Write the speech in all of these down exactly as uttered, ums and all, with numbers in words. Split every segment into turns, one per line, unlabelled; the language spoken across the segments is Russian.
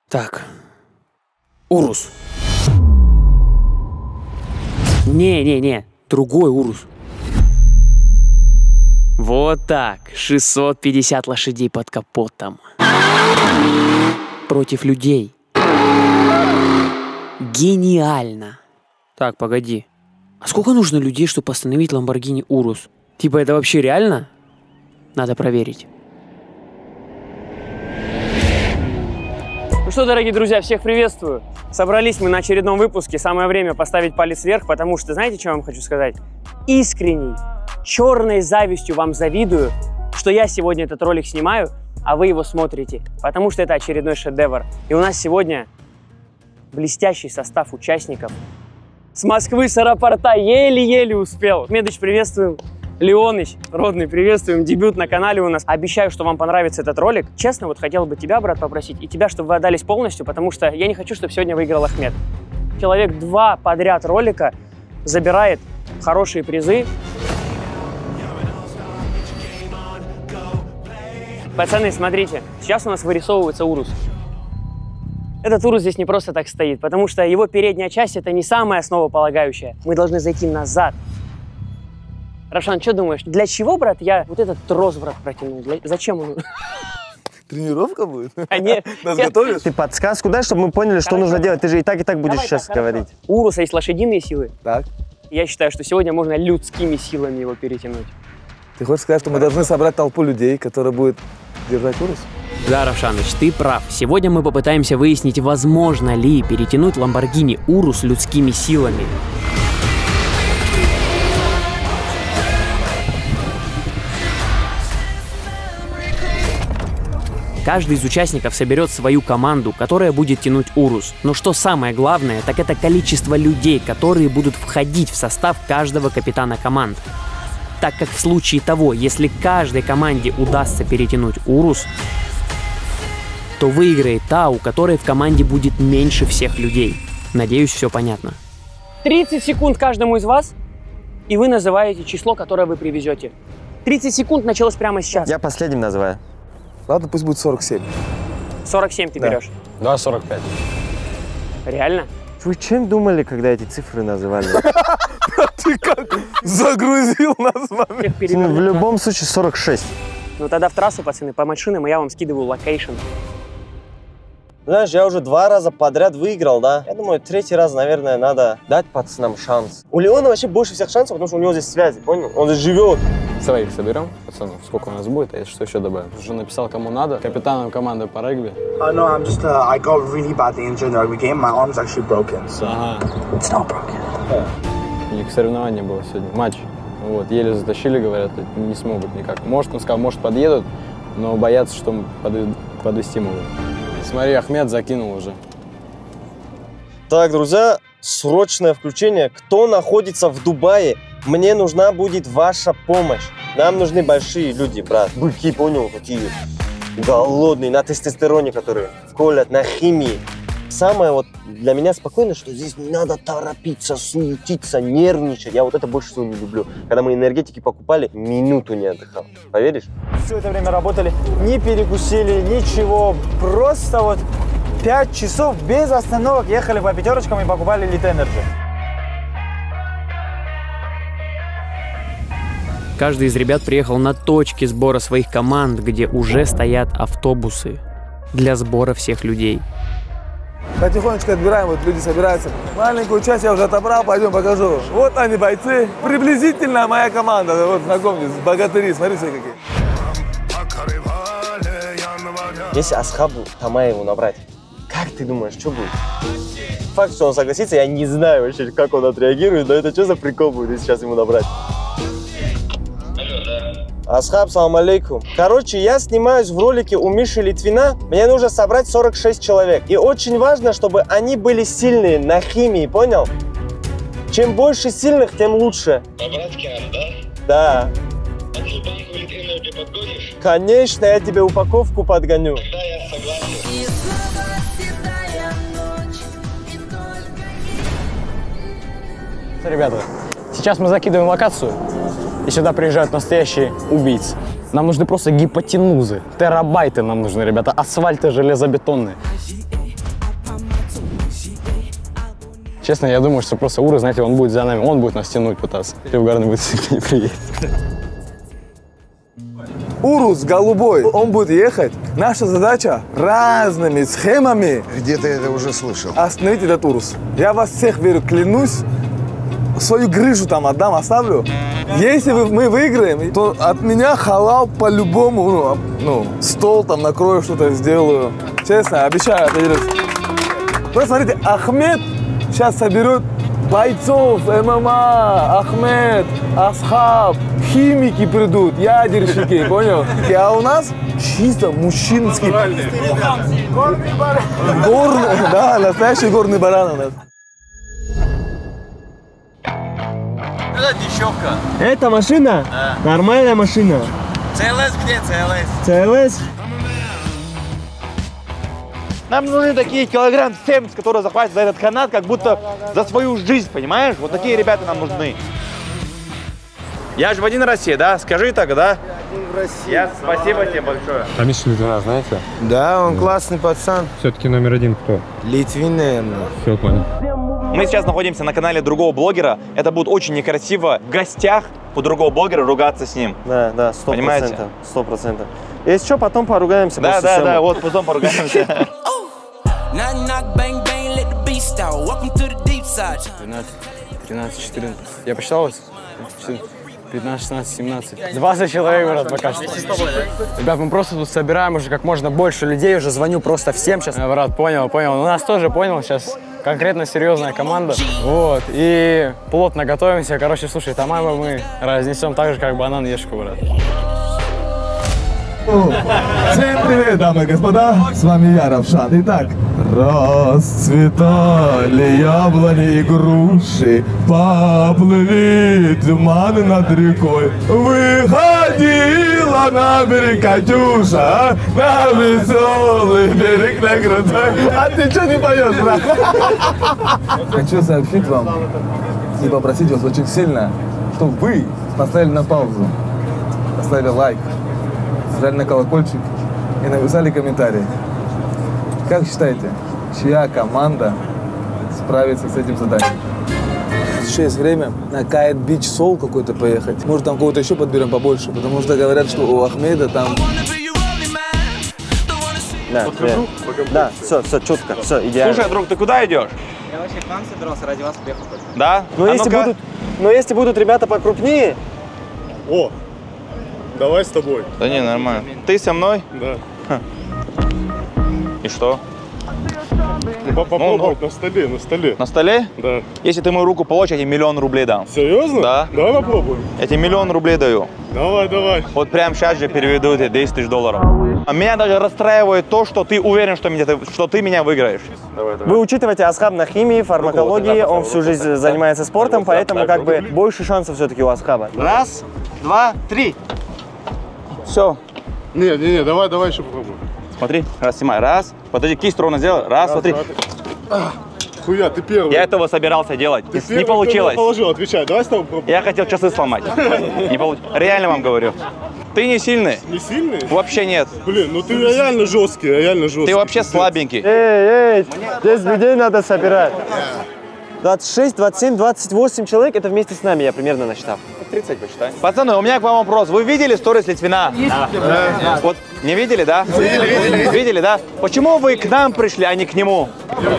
Так. Урус. Не-не-не, другой Урус. Вот так. шестьсот пятьдесят лошадей под капотом. Против людей. Гениально. Так, погоди. А сколько нужно людей, чтобы остановить Lamborghini Urus? Типа, это вообще реально? Надо проверить. Ну что, дорогие друзья, всех приветствую. Собрались мы на очередном выпуске. Самое время поставить палец вверх, потому что, знаете, что я вам хочу сказать? Искренней, черной завистью вам завидую, что я сегодня этот ролик снимаю, а вы его смотрите. Потому что это очередной шедевр. И у нас сегодня блестящий состав участников. С Москвы, с аэропорта еле-еле успел. Медыч, приветствуем. Леоныч, родный, приветствуем. Дебют на канале у нас. Обещаю, что вам понравится этот ролик. Честно, вот хотел бы тебя, брат, попросить, и тебя, чтобы вы отдались полностью, потому что я не хочу, чтобы сегодня выиграл Ахмед. Человек два подряд ролика забирает хорошие призы. Пацаны, смотрите, сейчас у нас вырисовывается Урус. Этот Урус здесь не просто так стоит, потому что его передняя часть – это не самая основополагающая. Мы должны зайти назад. Равшан, что думаешь, для чего, брат, я вот этот трос, брат, протянул? Для... Зачем он?
Тренировка будет?
А нет.
Нас готовишь?
Ты подсказку дай, чтобы мы поняли, что нужно делать. Ты же и так, и так будешь сейчас говорить.
У Уруса есть лошадиные силы.
Так.
Я считаю, что сегодня можно людскими силами его перетянуть.
Ты хочешь сказать, что мы должны собрать толпу людей, которая будет держать Урус?
Да, Равшаныч, ты прав. Сегодня мы попытаемся выяснить, возможно ли перетянуть Lamborghini Urus людскими силами. Каждый из участников соберет свою команду, которая будет тянуть Урус. Но что самое главное, так это количество людей, которые будут входить в состав каждого капитана команд. Так как в случае того, если каждой команде удастся перетянуть Урус, то выиграет та, у которой в команде будет меньше всех людей. Надеюсь, все понятно. тридцать секунд каждому из вас, и вы называете число, которое вы привезете. тридцать секунд началось прямо сейчас.
Я последним называю.
Ладно, пусть будет сорок семь.
сорок семь ты
Да.
берешь?
Да, сорок пять.
Реально?
Вы чем думали, когда эти цифры называли?
Ты как загрузил нас, маме.
В любом случае сорок шесть.
Ну тогда в трассу, пацаны, по машинам, и я вам скидываю локейшн.
Знаешь, я уже два раза подряд выиграл, да? Я думаю, третий раз, наверное, надо дать пацанам шанс. У Леона вообще больше всех шансов, потому что у него здесь связи, понял? Он здесь живет.
Своих соберем, пацанов, сколько у нас будет, а если что, еще добавим. Уже написал, кому надо. Капитаном команды по регби.
Uh, no, I'm just, uh, I got really badly injured in the rugby game. My arm's actually broken, so
Ага.
it's not broken.
У них соревнование было сегодня, матч. Вот, еле затащили, говорят, не смогут никак. Может, он сказал, может, подъедут, но боятся, что мы подвез- подвести могут. Смотри, Ахмед закинул уже.
Так, друзья, срочное включение. Кто находится в Дубае? Мне нужна будет ваша помощь. Нам нужны большие люди, брат. Быки, понял, такие голодные, на тестостероне, которые колят, на химии. Самое вот для меня спокойно, что здесь не надо торопиться, суетиться, нервничать. Я вот это больше всего не люблю. Когда мы энергетики покупали, минуту не отдыхал. Поверишь?
Все это время работали, не перекусили, ничего. Просто вот пять часов без остановок ехали по пятерочкам и покупали Elite Energy.
Каждый из ребят приехал на точки сбора своих команд, где уже стоят автобусы для сбора всех людей.
Потихонечку отбираем, вот люди собираются. Маленькую часть я уже отобрал, пойдем покажу. Вот они, бойцы. Приблизительно моя команда. Вот, знакомьтесь, богатыри, смотрите какие.
Если Асхабу Тамаеву набрать, как ты думаешь, что будет? Факт, что он согласится, я не знаю вообще, как он отреагирует, но это что за прикол будет, если сейчас ему набрать? Асхаб, салам алейкум. Короче, я снимаюсь в ролике у Миши Литвина. Мне нужно собрать сорок шесть человек. И очень важно, чтобы они были сильные на химии, понял? Чем больше сильных, тем лучше.
По-братски надо, да?
Да.
А ты банку Elite Energy подгонишь?
Конечно, я тебе упаковку подгоню.
Да, я согласен.
Ребята, сейчас мы закидываем локацию, и сюда приезжают настоящие убийцы. Нам нужны просто гипотенузы, терабайты нам нужны, ребята, асфальты железобетонные. Честно, я думаю, что просто Ура, знаете, он будет за нами, он будет нас тянуть пытаться. И угарный будет не приедет.
Урус голубой, он будет ехать. Наша задача разными схемами.
Где-то это уже слышал.
Остановить этот Урус. Я вас всех верю, клянусь. Свою грыжу там отдам, оставлю. Если вы, мы выиграем, то от меня халал по-любому. Ну, ну, стол там накрою, что-то сделаю. Честно, обещаю, определюсь. Просто смотрите, Ахмед сейчас соберет бойцов, ММА, Ахмед, Асхаб, химики придут, ядерщики, понял? А у нас чисто мужчинский. Горный баран. Горный, да, настоящий горный баран у нас.
Это дешевка.
Это машина?
Да.
Нормальная машина.
ЦЛС где ЦЛС?
ЦЛС? Нам нужны такие килограмм семьдесят, которые захватят за этот канат, как будто за свою жизнь, понимаешь? Вот такие ребята нам нужны. Я же в один Россия, да? Скажи так, да?
В России.
Я, спасибо тебе большое.
А Миша Литвина, знаете?
Да, он классный пацан.
Все-таки номер один кто?
Литвин, наверное.
Все понял.
Мы сейчас находимся на канале другого блогера. Это будет очень некрасиво в гостях у другого блогера ругаться с ним.
Да, да, сто
Понимаете?
процентов. Сто процентов. Если что, потом поругаемся.
Да,
после
да,
съемок.
да, вот потом поругаемся.
двенадцать, тринадцать, четырнадцать. Я посчитал вас? пятнадцать, шестнадцать, семнадцать. двадцать человек, брат, пока что. Ребят, мы просто тут собираем уже как можно больше людей. Уже звоню просто всем сейчас. Брат, понял, понял. У нас тоже понял. Сейчас конкретно серьезная команда. Вот. И плотно готовимся. Короче, слушай, тамамы мы разнесем так же, как банан ешку, брат.
Всем привет, дамы и господа, с вами я, Равшан. Итак, расцветали яблони и груши, поплыли туманы над рекой. Выходила на берег Катюша, на веселый берег на крутой. А ты что не поешь, брат? Хочу сообщить вам и попросить вас очень сильно, чтобы вы поставили на паузу, поставили лайк, нажали на колокольчик и написали комментарий. Как считаете, чья команда справится с этим заданием? Сейчас есть время на Кайт Бич Соул какой-то поехать. Может, там кого-то еще подберем побольше, потому что говорят, что у Ахмеда там...
Да, да, да, все, все, четко, все, идеально.
Слушай, друг, ты куда идешь?
Я вообще к вам собирался, ради вас приехал.
Да?
Но,
А
если
ну-ка.
будут, но если будут ребята покрупнее...
О, давай с тобой.
Да не, нормально. Ты со мной?
Да.
Ха. И что?
Попробовать на столе, на столе.
На столе?
Да.
Если ты мою руку получишь, я тебе миллион рублей дам.
Серьезно?
Да.
Давай попробуем.
Я тебе миллион рублей даю.
Давай, давай.
Вот прямо сейчас же переведу тебе десять тысяч долларов. А меня даже расстраивает то, что ты уверен, что, меня, что ты меня выиграешь. Давай, давай.
Вы учитываете Асхаб на химии, фармакологии, он всю жизнь занимается спортом, поэтому как бы больше шансов все-таки у Асхаба.
Раз, два, три. Все.
Не, не, не, давай, давай еще попробуем.
Смотри, раз, снимай. Раз. Подожди, кисть ровно сделай. Раз, два, три.
Хуя, ты первый.
Я этого собирался делать.
Ты
Не
первый,
получилось.
кто положил, отвечай. Давай с тобой попробуем.
Я хотел часы сломать. Не получ... Реально вам говорю. Ты не сильный.
Не сильный?
Вообще нет.
Блин, ну ты реально жесткий, реально жесткий.
Ты вообще слабенький.
Эй, эй, здесь людей надо собирать. двадцать шесть, двадцать семь, двадцать восемь человек, это вместе с нами, я примерно насчитал.
тридцать посчитай. Пацаны, у меня к вам вопрос. Вы видели сторис Литвина? Да. Да. Вот, не видели, да? Видели, видели. Видели, да? Почему вы к нам пришли, а не к нему?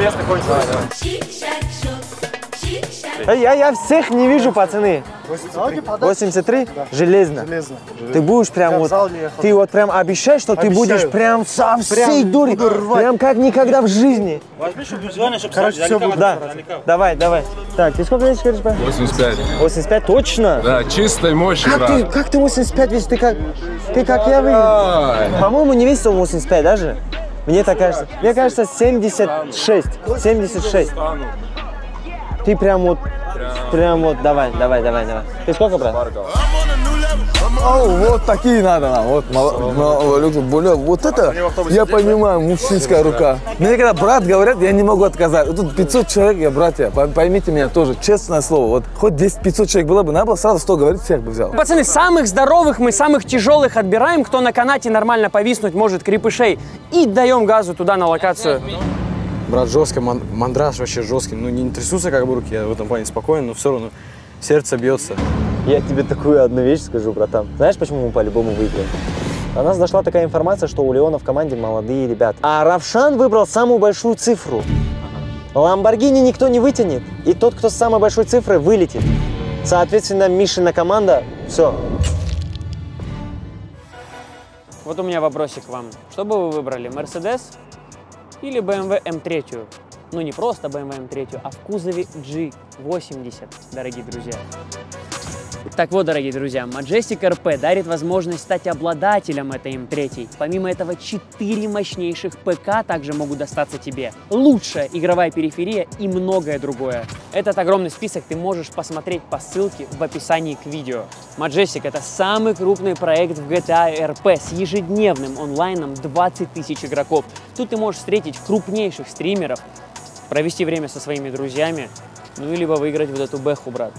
Я, я всех не вижу, пацаны. восемьдесят три? Железно.
Железно.
Ты будешь прям вот, ты вот прям обещаешь, что ты будешь прям со всей дури, прям как никогда в жизни.
Короче, все будет.
Да, давай, давай. Так, ты сколько весишь, говоришь?
восемьдесят пять.
восемьдесят пять, точно?
Да, чистой мощи,
Как ты, как ты восемьдесят пять весишь? Ты как, ты как я выглядел? По-моему, не весил восемьдесят пять даже. Мне так кажется. Мне кажется, семьдесят шесть. семьдесят шесть. Ты прям вот, прям вот, давай, давай, давай, давай. Ты сколько, брат?
О, вот такие надо нам. Вот, вот это, я понимаю, мужчинская рука. Мне когда брат говорят, я не могу отказать. Вот тут пятьсот человек, я братья, поймите меня тоже, честное слово. Вот хоть десять-пятьсот человек было бы, надо было сразу сто говорить, всех бы взял.
Пацаны, самых здоровых мы, самых тяжелых отбираем, кто на канате нормально повиснуть может, крепышей. И даем газу туда на локацию.
Брат, жестко, ман мандраж вообще жесткий. Ну, не трясутся как бы руки, я в этом плане спокоен, но все равно сердце бьется.
Я тебе такую одну вещь скажу, братан. Знаешь, почему мы по-любому выиграем? До нас дошла такая информация, что у Леона в команде молодые ребята. А Равшан выбрал самую большую цифру. Ламборгини никто не вытянет. И тот, кто с самой большой цифрой, вылетит. Соответственно, Мишина команда, все.
Вот у меня вопросик к вам. Что бы вы выбрали, Mercedes или бэ эм вэ эм три? Ну не просто бэ эм вэ эм три, а в кузове джи восемьдесят, дорогие друзья. Так вот, дорогие друзья, Majestic эр пи дарит возможность стать обладателем этой эм три. Помимо этого, четыре мощнейших ПК также могут достаться тебе. Лучшая игровая периферия и многое другое. Этот огромный список ты можешь посмотреть по ссылке в описании к видео. Majestic — это самый крупный проект в джи ти эй эр пи с ежедневным онлайном двадцать тысяч игроков. Тут ты можешь встретить крупнейших стримеров, провести время со своими друзьями, ну и либо выиграть вот эту бэху, брат.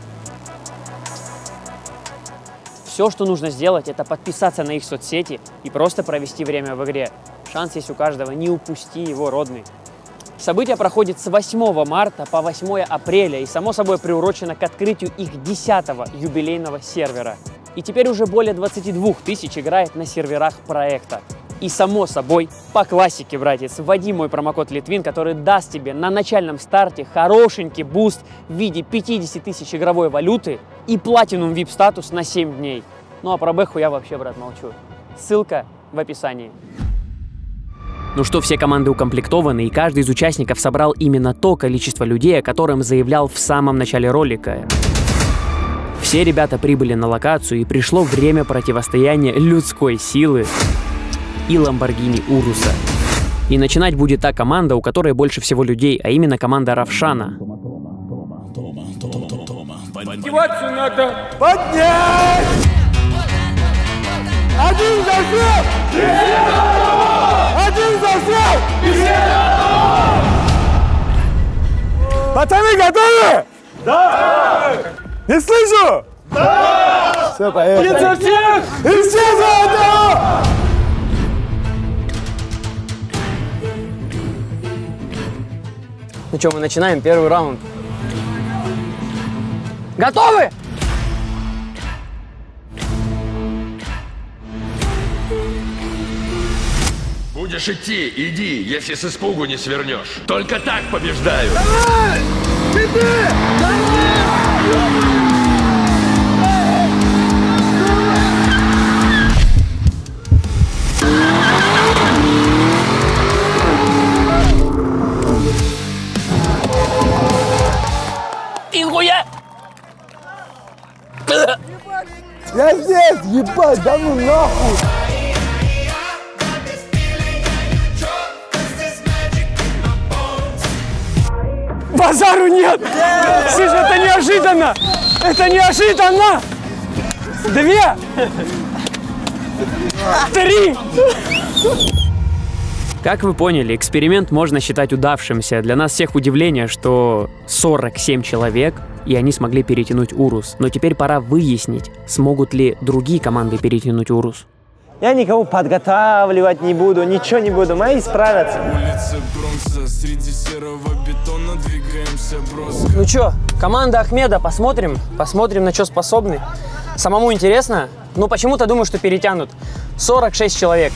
Все, что нужно сделать, это подписаться на их соцсети и просто провести время в игре. Шанс есть у каждого, не упусти его, родный. Событие проходит с восьмого марта по восьмое апреля и, само собой, приурочено к открытию их десятого юбилейного сервера. И теперь уже более двадцати двух тысяч играет на серверах проекта. И, само собой, по классике, братец, вводи мой промокод Литвин, который даст тебе на начальном старте хорошенький буст в виде пятидесяти тысяч игровой валюты и платинум ви ай пи-статус на семь дней. Ну а про бэху я вообще, брат, молчу. Ссылка в описании. Ну что, все команды укомплектованы, и каждый из участников собрал именно то количество людей, о котором заявлял в самом начале ролика. Все ребята прибыли на локацию, и пришло время противостояния людской силы и Ламборгини Уруса. И начинать будет та команда, у которой больше всего людей, а именно команда Равшана.
Мотивацию надо поднять! Один за всех! Один за всех! Пацаны, готовы? Да! Не слышу! Да! Все, поехали! Один за всех! И все за одного!
Ну что, мы начинаем первый раунд. Готовы?
Будешь идти, иди, если с испугу не свернешь. Только так побеждаю.
Давай! Иди! Давай!
Нихуя!
Я здесь, ебать, да ну нахуй!
Базару нет! Слышь, это неожиданно! Это неожиданно! Две! Три! Как вы поняли, эксперимент можно считать удавшимся. Для нас всех удивление, что сорок семь человек, и они смогли перетянуть Урус. Но теперь пора выяснить, смогут ли другие команды перетянуть Урус.
Я никого подготавливать не буду, ничего не буду, мои справятся.
Ну чё, команда Ахмеда, посмотрим, посмотрим, на что способны. Самому интересно, но почему-то думаю, что перетянут. сорок шесть человек.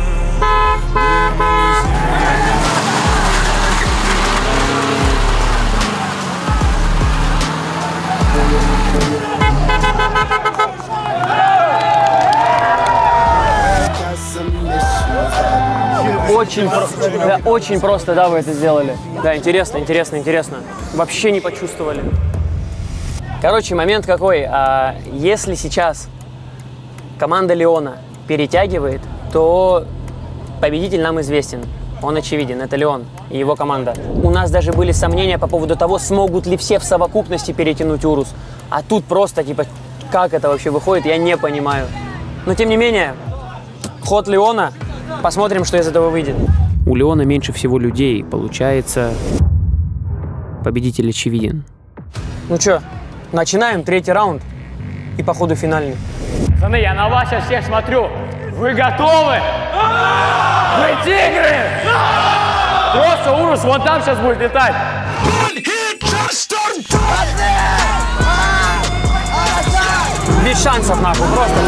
Очень, про... да, очень просто, да, вы это сделали. Да, интересно, интересно, интересно. Вообще не почувствовали. Короче, момент какой. А, если сейчас команда Леона перетягивает, то победитель нам известен. Он очевиден, это Леон и его команда. У нас даже были сомнения по поводу того, смогут ли все в совокупности перетянуть Урус. А тут просто, типа, как это вообще выходит, я не понимаю. Но, тем не менее, ход Леона. Посмотрим, что из этого выйдет. У Леона меньше всего людей, получается, победитель очевиден. Ну чё, начинаем третий раунд и, походу, финальный. Пацаны, я на вас сейчас всех смотрю. Вы готовы? Вы тигры! Просто Урус вон там сейчас будет летать. Без шансов, нахуй, просто.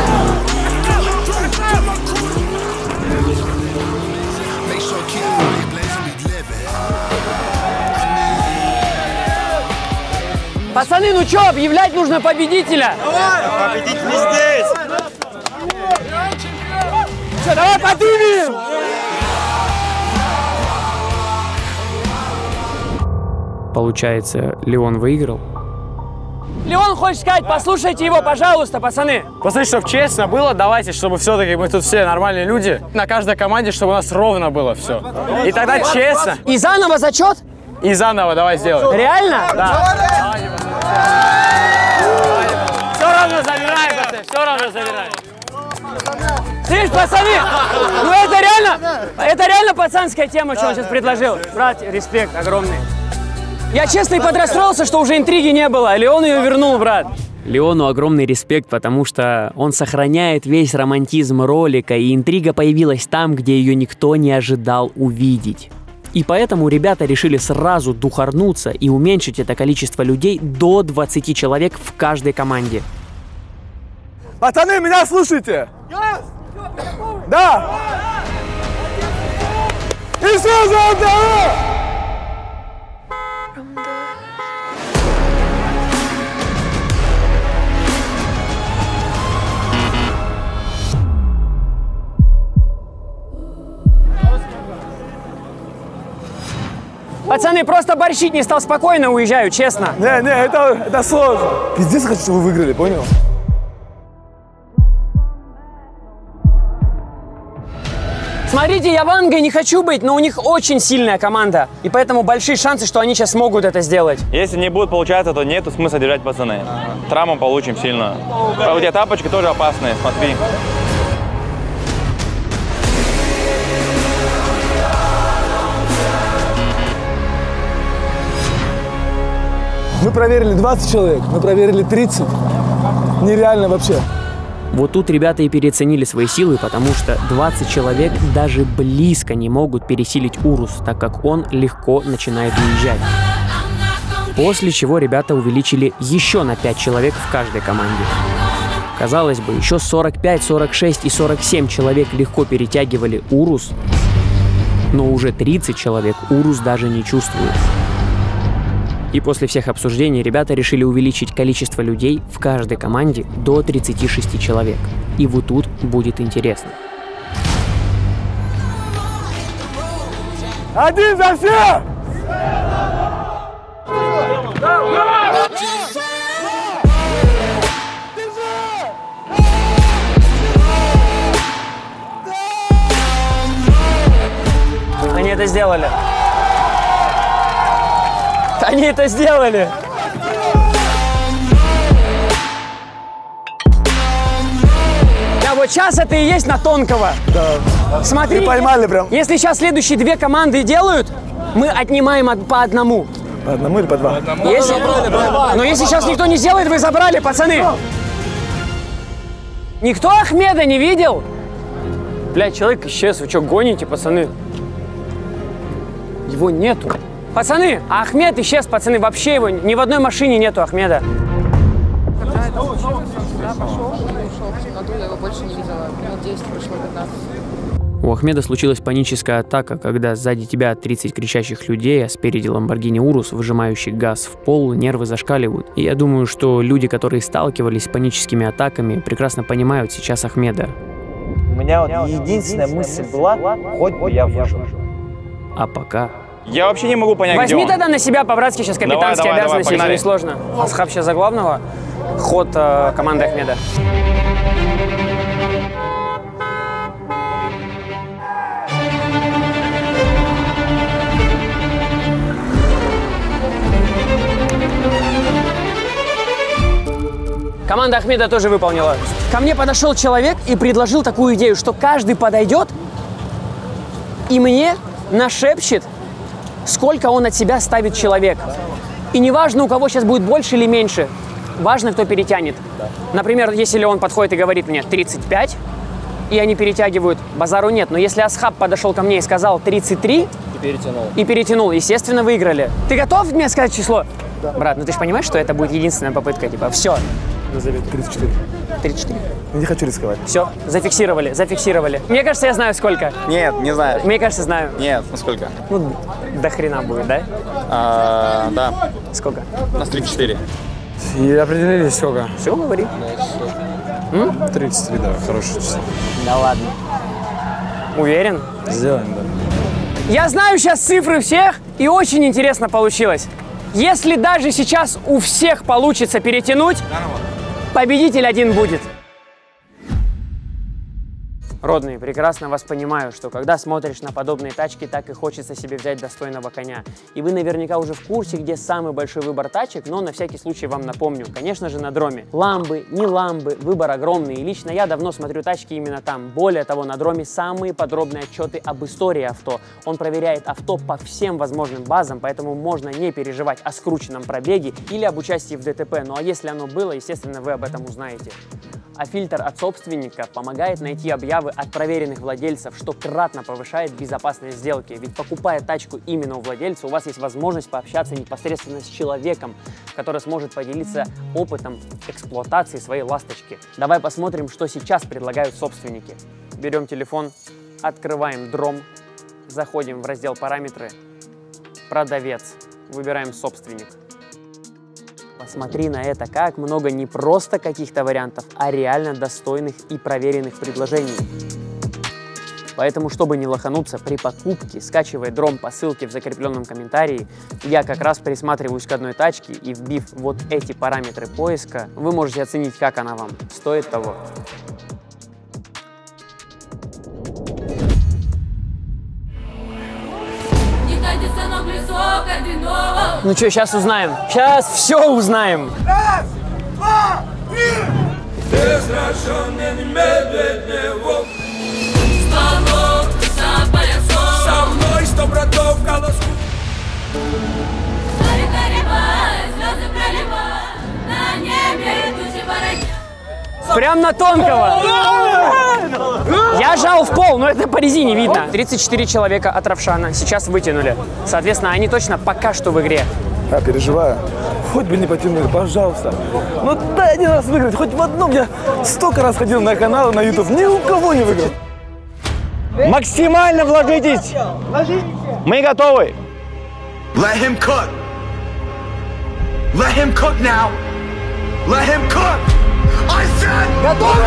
Пацаны, ну чё, объявлять нужно победителя?
Давай! Победитель здесь!
Чё, давай подымем! Получается, Леон выиграл. Леон хочет сказать, послушайте его, пожалуйста, пацаны.
Пацаны, чтобы честно было, давайте, чтобы все-таки мы тут все нормальные люди. На каждой команде, чтобы у нас ровно было все. И тогда честно.
И заново зачет?
И заново давай сделаем.
Реально?
Да. Все равно забираем, пацаны, все равно забираем.
Слышь, пацаны, ну это реально, это реально пацанская тема, что он сейчас предложил. Брат, респект огромный. Я честно и подрастроился, что уже интриги не было. Леон ее вернул, брат. Леону огромный респект, потому что он сохраняет весь романтизм ролика, и интрига появилась там, где ее никто не ожидал увидеть. И поэтому ребята решили сразу духарнуться и уменьшить это количество людей до двадцати человек в каждой команде.
Пацаны, меня слушайте? Да! И все за одного!
Пацаны, просто борщить не стал, спокойно уезжаю, честно.
Не, не, это, это сложно. Пиздец, хочу, чтобы вы выиграли, понял?
Смотрите, я Вангой не хочу быть, но у них очень сильная команда. И поэтому большие шансы, что они сейчас смогут это сделать.
Если не будет получаться, то нету смысла держать пацаны. Травму получим сильно. А у тебя тапочки тоже опасные, смотри.
Мы проверили двадцать человек, мы проверили тридцать. Нереально вообще.
Вот тут ребята и переоценили свои силы, потому что двадцать человек даже близко не могут пересилить Урус, так как он легко начинает уезжать. После чего ребята увеличили еще на пять человек в каждой команде. Казалось бы, еще сорок пять, сорок шесть и сорок семь человек легко перетягивали Урус, но уже тридцать человек Урус даже не чувствует. И после всех обсуждений ребята решили увеличить количество людей в каждой команде до тридцати шести человек. И вот тут будет интересно.
Один за всех!
Они это сделали. Они это сделали! Да, вот сейчас это и есть на тонкого.
Да.
Смотри,
и поймали прям.
Если сейчас следующие две команды делают, мы отнимаем от, по одному.
По одному или по два?
Если... Но если сейчас никто не сделает, вы забрали, пацаны. Никто Ахмеда не видел? Блядь, человек исчез, вы что, гоните, пацаны? Его нету. Пацаны, а Ахмед исчез, пацаны, вообще его, ни в одной машине нету Ахмеда.
Когда это случилось, он сюда пошел, ушел в темноту, я его больше не видела. Минут десять прошло, пятнадцать.
У Ахмеда случилась паническая атака, когда сзади тебя тридцать кричащих людей, а спереди Lamborghini Urus, выжимающий газ в пол, нервы зашкаливают. И я думаю, что люди, которые сталкивались с паническими атаками, прекрасно понимают сейчас Ахмеда.
У меня вот единственная мысль была, хоть бы я выжил.
А пока...
Я вообще не могу понять,
Возьми
где он.
тогда на себя по-братски сейчас капитанские
давай, давай,
обязанности,
давай,
если не сложно. Асхаб сейчас за главного. Ход э, команды Ахмеда. Команда Ахмеда тоже выполнила. Ко мне подошел человек и предложил такую идею, что каждый подойдет и мне нашепчет, сколько он от себя ставит человек. И неважно, у кого сейчас будет больше или меньше, важно, кто перетянет. Например, если он подходит и говорит мне тридцать пять, и они перетягивают, базару нет. Но если Асхаб подошел ко мне и сказал тридцать три...
И перетянул.
И перетянул, естественно, выиграли. Ты готов мне сказать число? Да. Брат, ну ты же понимаешь, что это будет единственная попытка, типа, все.
Назови тридцать четыре.
тридцать четыре?
Не хочу рисковать.
Все, зафиксировали, зафиксировали. Мне кажется, я знаю сколько.
Нет, не знаю.
Мне кажется, знаю.
Нет, ну сколько?
Ну, до хрена будет, да?
А, да.
Сколько?
У нас тридцать четыре.
И определились сколько?
Все, говори.
тридцать три, да, хорошее число.
Да ладно. Уверен?
Сделаем, да.
Я знаю сейчас цифры всех, и очень интересно получилось. Если даже сейчас у всех получится перетянуть, победитель один будет. Родные, прекрасно вас понимаю, что когда смотришь на подобные тачки, так и хочется себе взять достойного коня. И вы наверняка уже в курсе, где самый большой выбор тачек, но на всякий случай вам напомню. Конечно же, на Дроме. Ламбы, не ламбы, выбор огромный. И лично я давно смотрю тачки именно там. Более того, на Дроме самые подробные отчеты об истории авто. Он проверяет авто по всем возможным базам, поэтому можно не переживать о скрученном пробеге или об участии в ДТП. Ну а если оно было, естественно, вы об этом узнаете. А фильтр от собственника помогает найти объявы от проверенных владельцев, что кратно повышает безопасность сделки. Ведь покупая тачку именно у владельца, у вас есть возможность пообщаться непосредственно с человеком, который сможет поделиться опытом эксплуатации своей ласточки. Давай посмотрим, что сейчас предлагают собственники. Берем телефон, открываем Дром, заходим в раздел «Параметры», «Продавец», выбираем «Собственник». Посмотри на это, как много не просто каких-то вариантов, а реально достойных и проверенных предложений. Поэтому, чтобы не лохануться при покупке, скачивай Дром по ссылке в закрепленном комментарии. Я как раз присматриваюсь к одной тачке, и вбив вот эти параметры поиска, вы можете оценить, как она вам. Стоит того. Ну что, сейчас узнаем. Сейчас все узнаем.
Раз, два, три.
Со мной сто братов в колоску.
Прям на тонкого. Я жал в пол, но это по резине видно. тридцать четыре человека от Равшана сейчас вытянули. Соответственно, они точно пока что в игре.
Я переживаю. Хоть бы не потянули, пожалуйста. Ну дай один раз выиграть. Хоть в одном. Я столько раз ходил на каналы, на YouTube. Ни у кого не выиграл.
Максимально вложитесь. Мы готовы.
Let him cook. Let him cook now. Let him cook. I said.
Готовы?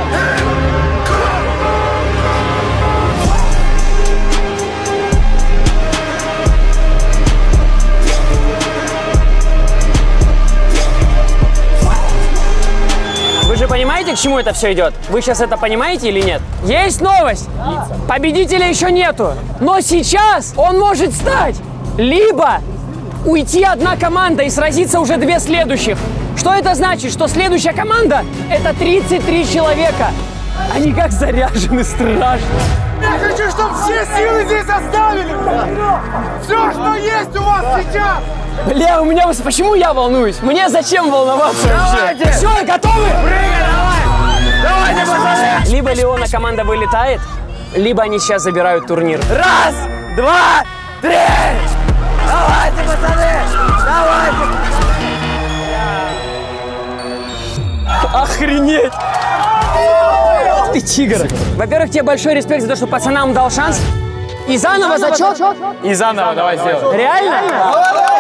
Вы же понимаете, к чему это все идет? Вы сейчас это понимаете или нет? Есть новость! Победителя еще нету, но сейчас он может стать! Либо уйти одна команда и сразиться уже две следующих. Что это значит? Что следующая команда – это тридцать три человека. Они как заряжены, страшно.
Я хочу, чтобы все силы здесь оставили. Все, что есть у вас сейчас.
Бля, у меня... Почему я волнуюсь? Мне зачем волноваться
Давайте.
вообще? Все, готовы?
Прыгай, давай. Давайте, пацаны.
Либо Леона команда вылетает, либо они сейчас забирают турнир.
Раз, два, три. Давайте, пацаны. Давайте.
Охренеть! Ты тигр! Во-первых, тебе большой респект за то, что пацанам дал шанс. И заново зачет?
И заново давай сделаем.
Реально?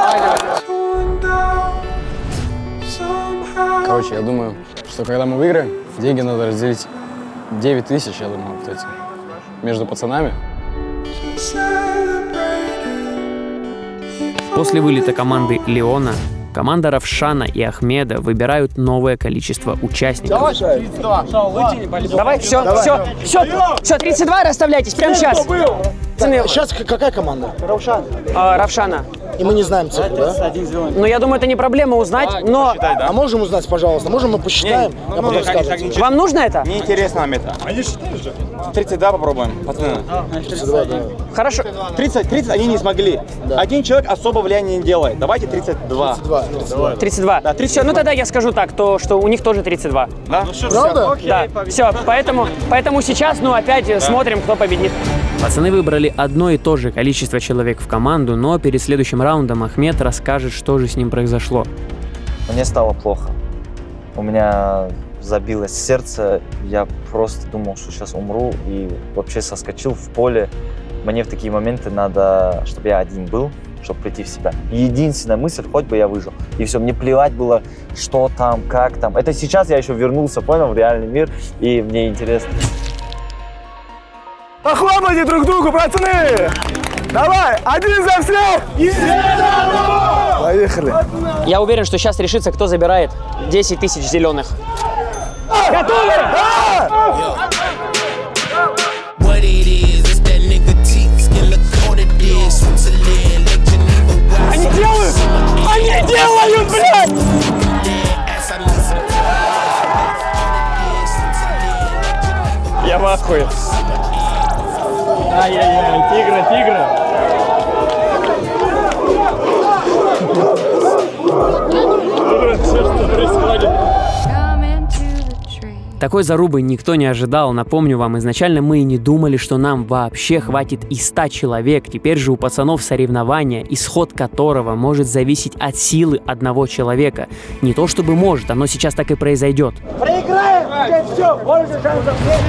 Короче, я думаю, что когда мы выиграем, деньги надо разделить девять тысяч, я думаю, вот эти, между пацанами.
После вылета команды Леона, команда Равшана и Ахмеда выбирают новое количество участников. Давай, все, все, все, все, тридцать два расставляйтесь прямо сейчас.
Сейчас какая команда? Равшана.
А, Равшана.
и мы не знаем цифру, да?
Ну, я думаю, это не проблема узнать, но...
А можем узнать, пожалуйста? Можем мы посчитаем, а потом скажете?
Вам нужно это?
Неинтересно нам это. Они считают же. тридцать два попробуем, пацаны.
тридцать два, да.
Хорошо.
тридцать, тридцать они не смогли. Да. Один человек особо влияния не делает. Давайте тридцать два.
тридцать два. тридцать два.
тридцать два.
Да, тридцать два.
Все, ну тогда я скажу так, то, что у них тоже тридцать два.
Да?
Ну, правда?
Да. Все, поэтому, поэтому сейчас, ну, опять да. смотрим, кто победит. Пацаны выбрали одно и то же количество человек в команду, но перед следующим раундом Ахмед расскажет, что же с ним произошло.
Мне стало плохо. У меня забилось сердце. Я просто думал, что сейчас умру, и вообще соскочил в поле. Мне в такие моменты надо, чтобы я один был, чтобы прийти в себя. Единственная мысль, хоть бы я выжил. И все, мне плевать было, что там, как там. Это сейчас я еще вернулся, понял, в реальный мир, и мне интересно.
Похлопайте друг другу, пацаны! Давай, один за всех! И все за одного!
Поехали.
Я уверен, что сейчас решится, кто забирает десять тысяч зеленых. Готовы? Они делают! Они делают, блядь! Я в ахуе. Ай-яй-яй, тигры, тигры. Что происходит? Такой зарубы никто не ожидал. Напомню вам, изначально мы и не думали, что нам вообще хватит и ста человек. Теперь же у пацанов соревнования, исход которого может зависеть от силы одного человека. Не то чтобы может, оно сейчас так и произойдет.
Проиграем! Все, больше шансов нет!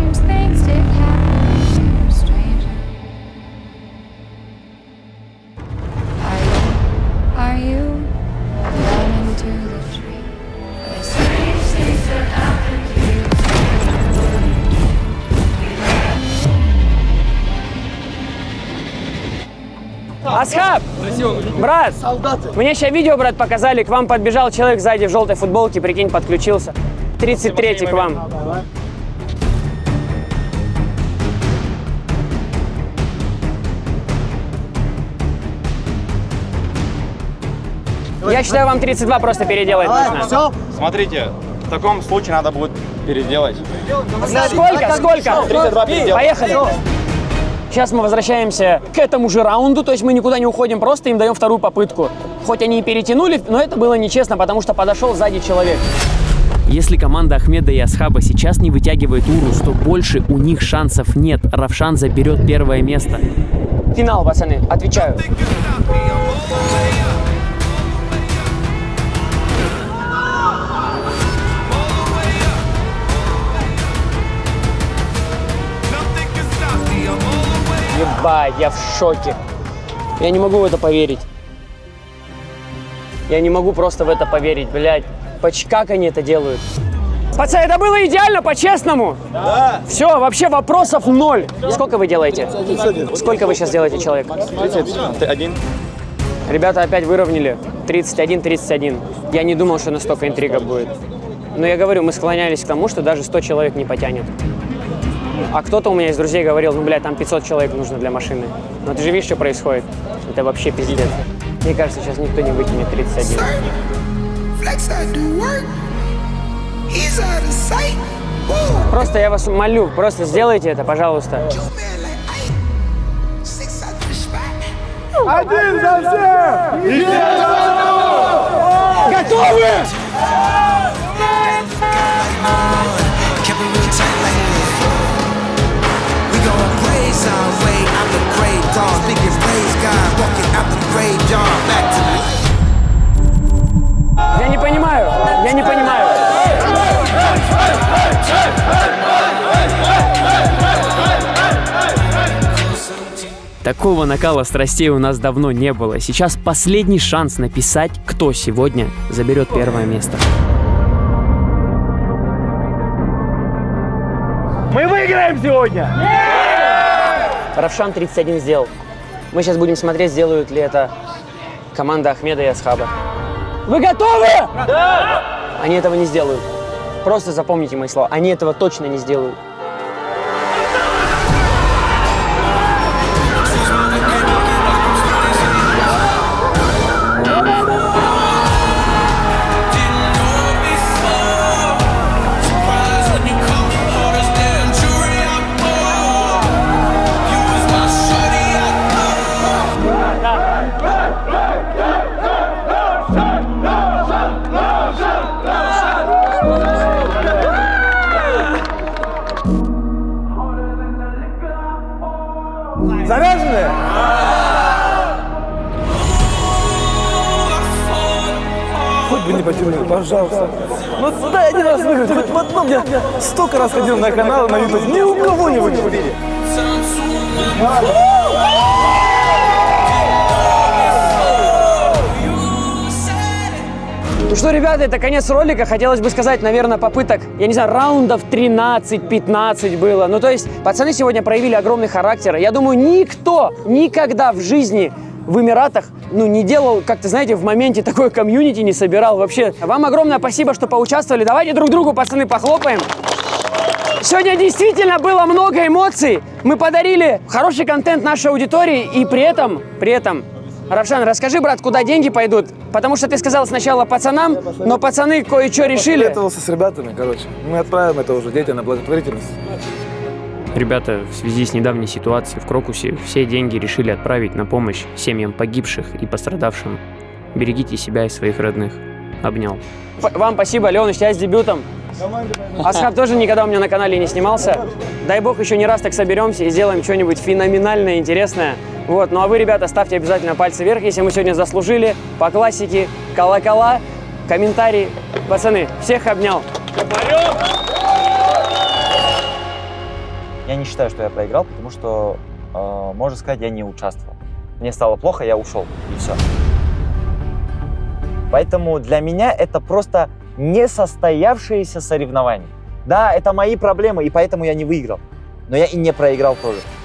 Асхаб, брат, мне сейчас видео, брат, показали, к вам подбежал человек сзади в желтой футболке, прикинь, подключился. тридцать третий к вам. Я считаю, вам тридцать два просто переделать нужно.
Все? Смотрите, в таком случае надо будет переделать.
Сколько? Сколько?
тридцать два переделать.
Поехали. Сейчас мы возвращаемся к этому же раунду, то есть мы никуда не уходим, просто им даем вторую попытку. Хоть они и перетянули, но это было нечестно, потому что подошел сзади человек. Если команда Ахмеда и Асхаба сейчас не вытягивает Урус, то больше у них шансов нет. Равшан заберет первое место. Финал, пацаны, отвечаю. Ебать, я в шоке. Я не могу в это поверить. Я не могу просто в это поверить, блядь. Как они это делают? Пацаны, это было идеально, по-честному. Да. Все, вообще вопросов ноль. Сколько вы делаете? Сколько вы сейчас делаете, человек?
тридцать один.
Ребята опять выровняли. тридцать один тридцать один. Я не думал, что настолько интрига будет. Но я говорю, мы склонялись к тому, что даже сто человек не потянет. А кто-то у меня из друзей говорил, ну, блядь, там пятьсот человек нужно для машины. Но ты же видишь, что происходит? Это вообще пиздец. Мне кажется, сейчас никто не выкинет тридцать один. Просто я вас молю, просто сделайте это, пожалуйста.
Один за всех! И все за одного!
Готовы? Я не понимаю, я не понимаю. Такого накала страстей у нас давно не было. Сейчас последний шанс написать, кто сегодня заберет первое место.
Мы выиграем сегодня!
Равшан тридцать один сделал. Мы сейчас будем смотреть, сделают ли это команда Ахмеда и Асхаба. Вы готовы? Да! Они этого не сделают. Просто запомните мои слова. Они этого точно не сделают.
хоть бы не потянули, пожалуйста. Ну дай один раз выиграть, хоть в одном. Я столько раз ходил на канал, на YouTube, ни у кого не выиграли.
Ну что, ребята, это конец ролика. Хотелось бы сказать, наверное, попыток, я не знаю, раундов тринадцать-пятнадцать было. Ну, то есть, пацаны сегодня проявили огромный характер. Я думаю, никто никогда в жизни в Эмиратах, ну, не делал, как-то, знаете, в моменте такое комьюнити не собирал вообще. Вам огромное спасибо, что поучаствовали. Давайте друг другу, пацаны, похлопаем. Сегодня действительно было много эмоций. Мы подарили хороший контент нашей аудитории, и при этом, при этом, Равшан, расскажи, брат, куда деньги пойдут? Потому что ты сказал сначала пацанам, но пацаны кое-что решили.
Я с ребятами, короче. Мы отправим это уже детям на благотворительность.
Ребята, в связи с недавней ситуацией в Крокусе, все деньги решили отправить на помощь семьям погибших и пострадавшим. Берегите себя и своих родных. Обнял. Вам спасибо, Леоныч, я с дебютом. Асхаб тоже никогда у меня на канале не снимался. Дай бог еще не раз так соберемся и сделаем что-нибудь феноменальное, интересное. Вот, ну а вы, ребята, ставьте обязательно пальцы вверх, если мы сегодня заслужили. По классике, колокола, комментарии. Пацаны, всех обнял.
Я не считаю, что я проиграл, потому что, э, можно сказать, я не участвовал. Мне стало плохо, я ушел, и все. Поэтому для меня это просто несостоявшиеся соревнования. Да, это мои проблемы, и поэтому я не выиграл. Но я и не проиграл тоже.